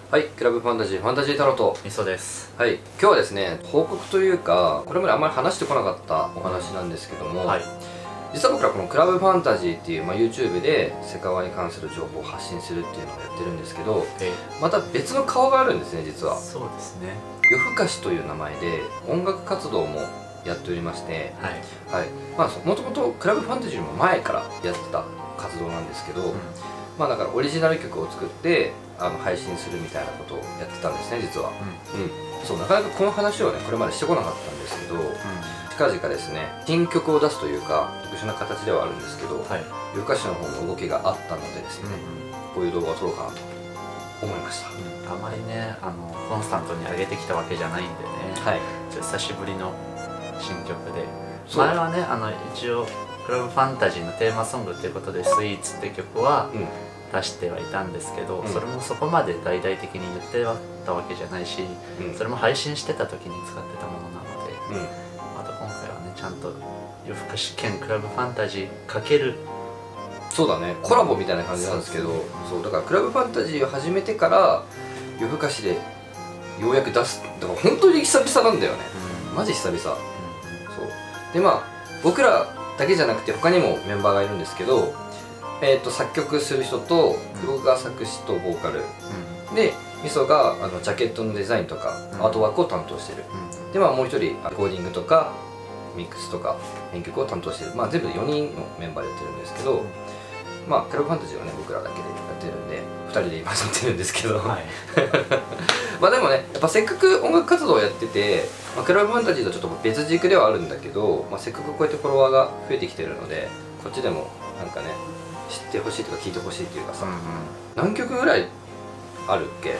はい、クラブファンタジー太郎とみそです。 はい、今日はですね、報告というかこれまであんまり話してこなかったお話なんですけども、 はい、 実は僕らこのクラブファンタジーっていう、YouTube でセカオワに関する情報を発信するっていうのをやってるんですけど、また別の顔があるんですね、実は。 そうですね。 夜更かしという名前で音楽活動もやっておりまして、 はい、 もともとクラブファンタジーの前からやってた活動なんですけど、だからオリジナル曲を作って配信するみたいなことをやってたんですね、実は。そうなかなかこの話をねこれまでしてこなかったんですけど、近々ですね新曲を出すというか特殊な形ではあるんですけど、夜更かしの方の動きがあったのでですね、こういう動画を撮ろうかなと思いました。 あまりねコンスタントに上げてきたわけじゃないんでね、久しぶりの新曲で、前はね一応クラブファンタジーのテーマソングっていうことで「スイーツ」って曲は出してはいたんですけど、それもそこまで大々的に言ってはったわけじゃないし、それも配信してた時に使ってたものなので、また今回はねちゃんと夜更かし兼クラブファンタジーかける、 そうだね、コラボみたいな感じなんですけど、そうだからクラブファンタジーを始めてから夜更かしでようやく出す、だから本当に久々なんだよね、マジ久々。そうで僕らだけじゃなくて他にもメンバーがいるんですけど、作曲する人と僕が作詞とボーカル、でみそがジャケットのデザインとかアートワークを担当してる、でもう一人レコーディングとかミックスとか編曲を担当してる、全部で4人のメンバーでやってるんですけど、クラブファンタジーはね僕らだけでやってるんで2人で今やってるんですけど、でもねやっぱせっかく音楽活動をやってて、クラブファンタジーとちょっと別軸ではあるんだけど、せっかくこうやってフォロワーが増えてきてるのでこっちでもなんかね知ってほしいとか聞いてほしいっていうかさ、何曲ぐらいあるっけ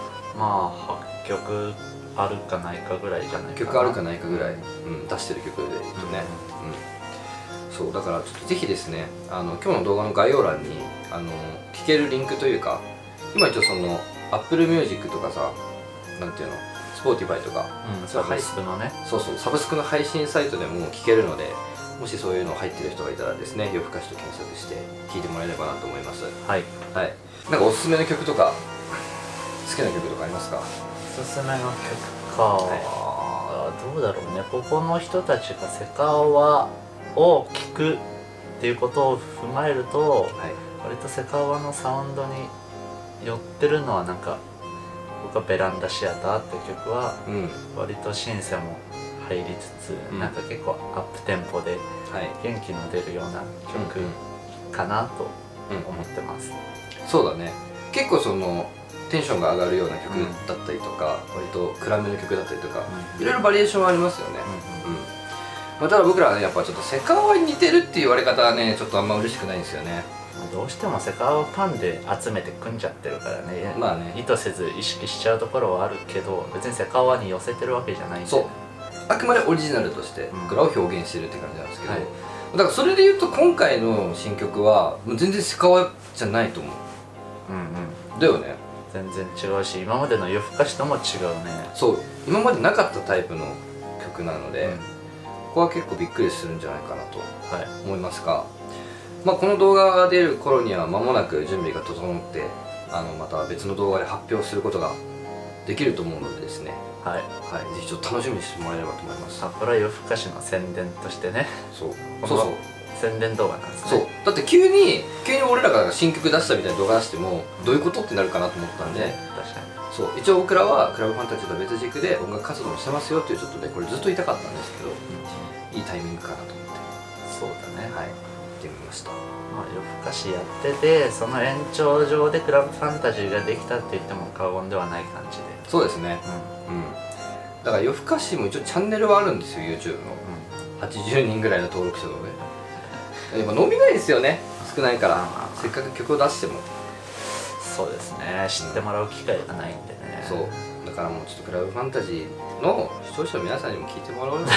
？8曲あるかないかぐらいじゃないかな。 曲あるかないかぐらい、出してる曲で言うとね、そうだからちょっとぜひですね今日の動画の概要欄に聴けるリンクというか、今一応その Apple Music とかさ、なんていうの Spotify とか、 サブスクのね、 サブスクの配信サイトでも聴けるので、もしそういうの入ってる人がいたらですね、夜更かしと検索して聴いてもらえればなと思います。なんかおすすめの曲とか好きな曲とかありますか？ おすすめの曲か、どうだろうね。ここの人たちがセカオワを聴くっていうことを踏まえると、割とセカオワのサウンドに寄ってるのはなんか、僕は「ベランダシアター」っていう曲は割とシンセも入りつつ、なんか結構アップテンポで元気の出るような曲かなと思ってます。 そうだね、結構そのテンションが上がるような曲だったりとか、割と暗めの曲だったりとか、いろいろバリエーションはありますよね。ただ僕らはねやっぱちょっとセカオワに似てるって言われ方はねちょっとあんま嬉しくないんですよね。 どうしてもセカオワファンで集めて組んじゃってるからね、意図せず意識しちゃうところはあるけど、別にセカオワに寄せてるわけじゃないんで、 そう、あくまでオリジナルとして僕らを表現してるって感じなんですけど、だからそれで言うと今回の新曲はもう全然セカオワじゃないと思う。だよね、 全然違うし、今までの夜更かしとも違うね。 そう、今までなかったタイプの曲なので、ここは結構びっくりするんじゃないかなと思いますが、この動画が出る頃には間もなく準備が整ってまた別の動画で発表することができると思うのでですね、ぜひちょっと楽しみにしてもらえればと思います。 これは夜更かしの宣伝としてね、そう宣伝動画なんですね。 そうだって急に俺らが新曲出したみたいな動画出してもどういうことってなるかなと思ったんで、そう一応僕らはクラブファンタジーと別軸で音楽活動もしてますよっていう、ちょっとねこれずっと言いたかったんですけど、いいタイミングかなと思って、 そうだね、 言ってみました。 夜更かしやってて、その延長上でクラブファンタジーができたって言っても過言ではない感じで。 そうですね、だから夜更かしも一応チャンネルはあるんですよ、 YouTube の、80人ぐらいの登録者のね。やっぱ伸びないですよね、少ないから、せっかく曲を出しても。 そうですね、知ってもらう機会がないんでね。 そうだからもうちょっとクラブファンタジーの視聴者の皆さんにも聞いてもらおうよ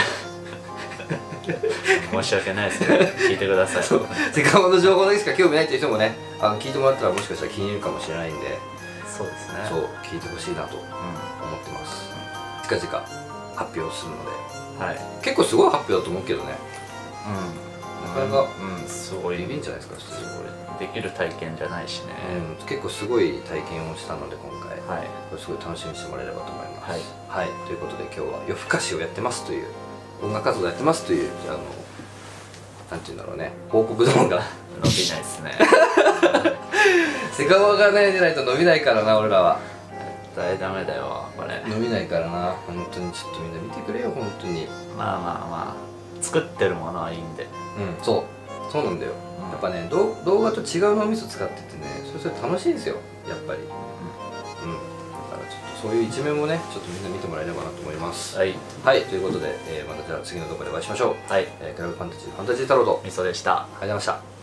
申し訳ないですね、聞いてください。 セカオワの情報だけしか興味ないっていう人もね聞いてもらったらもしかしたら気に入るかもしれないんで、 そうですね、 そう聞いてほしいなと思ってます。近々発表するので、結構すごい発表だと思うけどね。なかなかすごいいいんじゃないですか。 すごいできる体験じゃないしね、 結構すごい体験をしたので今回、 これすごい楽しみにしてもらえればと思います。 はい、 はい、ということで今日は夜更かしをやってますという音楽活動をやってますというなんていうんだろうね、報告動画伸びないですねセカオワがね出ないと伸びないからな、俺らは。 絶対ダメだよこれ。 伸びないからな、本当にちょっとみんな見てくれよ本当に。 まあまあまあ作ってるものはいいんで。 そうなんだよ、やっぱね動画と違う脳みそ使っててね、それ楽しいんですよやっぱり。だからちょっとそういう一面もねちょっとみんな見てもらえればなと思います。 はい、 はい、ということで、またじゃあ次の動画でお会いしましょう。 はい、 クラブファンタジー太郎とみそでした。 ありがとうございました。